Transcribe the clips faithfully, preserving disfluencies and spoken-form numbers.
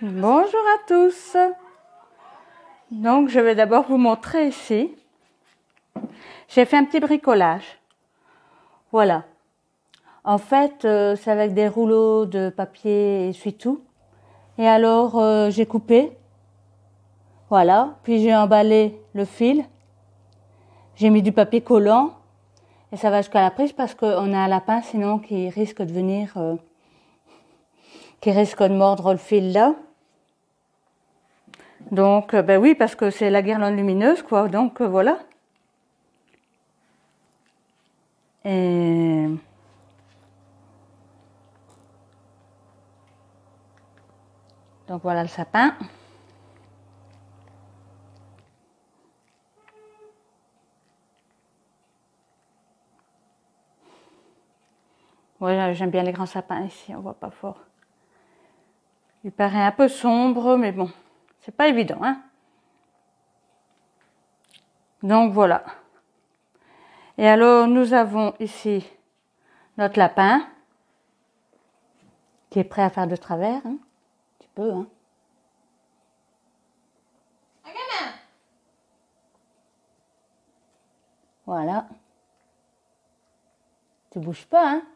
Bonjour à tous. Donc je vais d'abord vous montrer ici. J'ai fait un petit bricolage. Voilà. En fait, euh, c'est avec des rouleaux de papier essuie-tout. Et alors euh, j'ai coupé. Voilà. Puis j'ai emballé le fil. J'ai mis du papier collant. Et ça va jusqu'à la prise parce qu'on a un lapin sinon qui risque de venir, euh, qui risque de mordre le fil là. Donc, euh, ben oui, parce que c'est la guirlande lumineuse, quoi. Donc, euh, voilà. Et... donc, voilà le sapin. Ouais, j'aime bien les grands sapins ici, on voit pas fort. Il paraît un peu sombre, mais bon, c'est pas évident, hein. Donc, voilà. Et alors, nous avons ici notre lapin qui est prêt à faire de travers, hein. Un petit peu, hein. Voilà. Tu bouges pas, hein.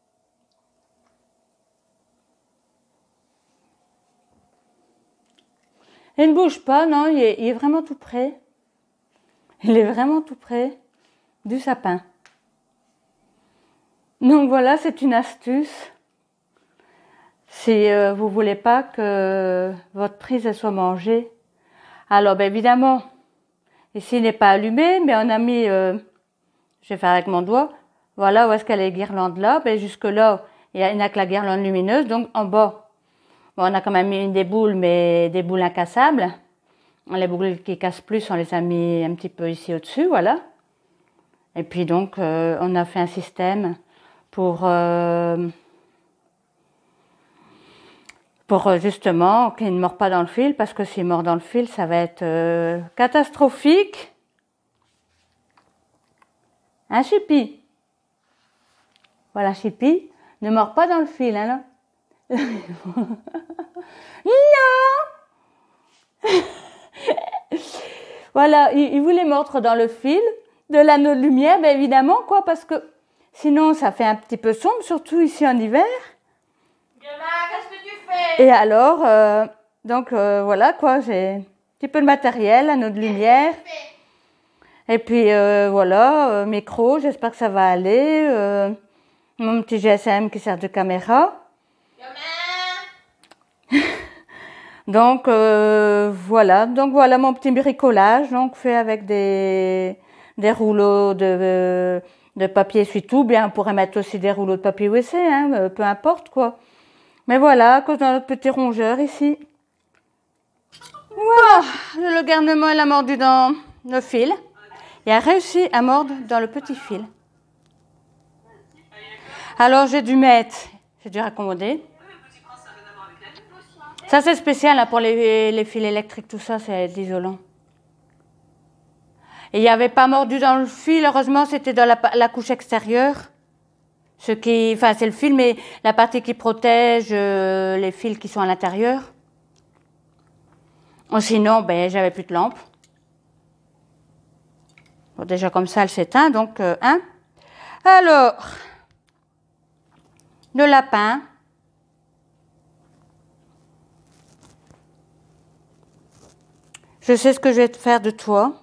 Il ne bouge pas, non, il est, il est vraiment tout près. Il est vraiment tout près du sapin. Donc voilà, c'est une astuce. Si euh, vous voulez pas que votre prise elle soit mangée. Alors, ben évidemment, ici il n'est pas allumé, mais on a mis, euh, je vais faire avec mon doigt, voilà où est-ce qu'elle est guirlande là. Ben jusque là, il n'y a, a que la guirlande lumineuse, donc en bas, bon, on a quand même mis une des boules, mais des boules incassables. Les boules qui cassent plus, on les a mis un petit peu ici au-dessus, voilà. Et puis donc, euh, on a fait un système pour, euh, pour justement qu'il ne mord pas dans le fil, parce que s'il mord dans le fil, ça va être euh, catastrophique. Hein, Chippy? Voilà, Chippy, ne mord pas dans le fil, hein, là. Non. Voilà, il, il voulait mordre dans le fil de l'anneau de lumière, bien évidemment, quoi, parce que sinon ça fait un petit peu sombre, surtout ici en hiver. Qu'est-ce que tu fais? Et alors, euh, donc euh, voilà, quoi, j'ai un petit peu de matériel, anneau de lumière. Et puis euh, voilà, euh, micro, j'espère que ça va aller. Euh, mon petit G S M qui sert de caméra. Donc euh, voilà, donc voilà mon petit bricolage, donc fait avec des, des rouleaux de, de papier essuie-tout. Bien, on pourrait mettre aussi des rouleaux de papier W C, hein, peu importe quoi. Mais voilà, à cause de notre petit rongeur ici. Voilà, le garnement il a mordu dans le fil. Il a réussi à mordre dans le petit fil. Alors j'ai dû mettre, j'ai dû raccommoder. Ça c'est spécial là, pour les, les fils électriques, tout ça, c'est de l'isolant. Et il n'y avait pas mordu dans le fil, heureusement c'était dans la, la couche extérieure. Ce qui, enfin c'est le fil, mais la partie qui protège euh, les fils qui sont à l'intérieur. Sinon, ben j'avais plus de lampe. Bon, déjà comme ça elle s'éteint, donc euh, hein. Alors, le lapin. Je sais ce que je vais te faire de toi.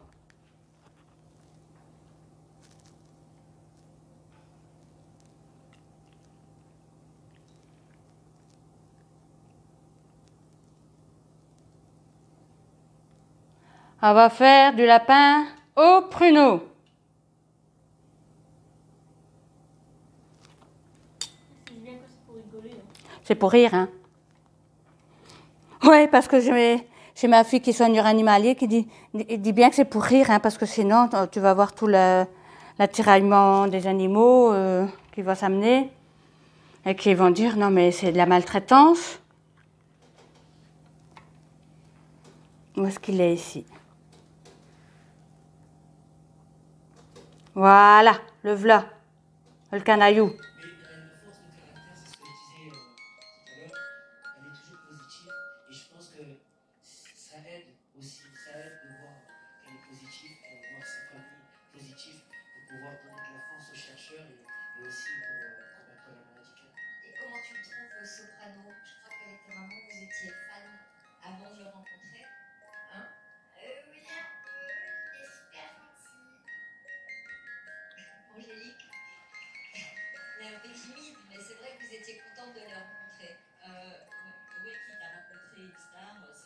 On va faire du lapin au pruneau. C'est pour rire, hein. Oui, parce que j'ai ma fille qui est soigneur animalier qui dit, dit bien que c'est pour rire, hein, parce que sinon tu vas voir tout l'attiraillement des animaux euh, qui va s'amener et qui vont dire non mais c'est de la maltraitance. Où est-ce qu'il est ici? Voilà, le v'là, le canaillou. que ça aide aussi, ça aide de voir qu'elle est positive, de voir sa famille positive, de pouvoir donner de la force aux chercheurs et, et aussi pour euh, combattre la maladie. Et comment tu le trouves, Soprano? Je crois qu'avec ta maman, vous étiez fan avant de le rencontrer. Hein? Euh, oui, un peu. Il est super gentil. Angélique? Il est un peu timide, mais c'est vrai que vous étiez contente de le rencontrer. Euh, oui, quitte à rencontrer une star,